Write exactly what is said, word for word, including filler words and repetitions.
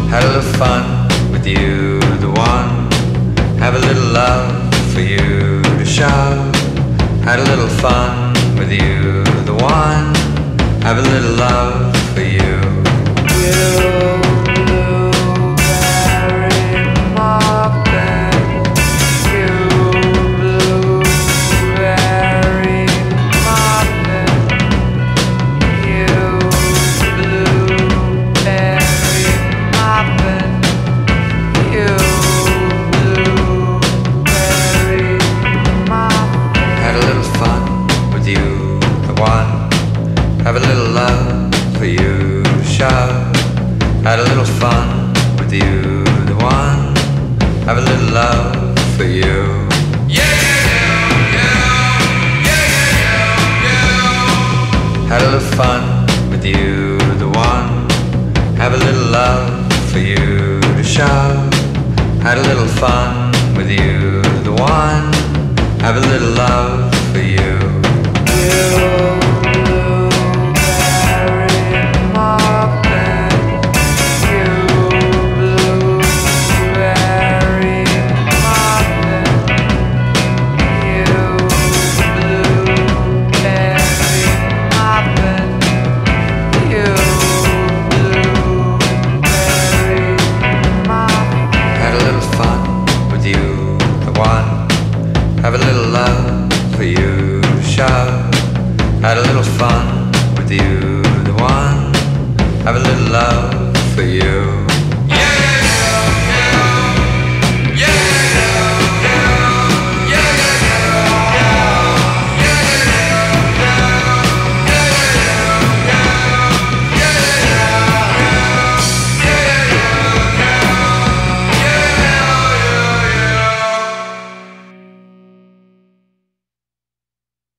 Had a little fun with you, the one. Have a little love for you to show. Had a little fun with you, the one. Have a little love for you. You have a little love for you to show. Had a little fun with you, the one. Have a little love for you. Yeah, yeah, yeah, yeah, yeah, yeah, yeah. Had a little fun with you, the one. Have a little love for you to show. Had a little fun with you, the one. Have a little love for you. You. Have a little love for you to show. Had a little fun with you, the one. Have a little love for you.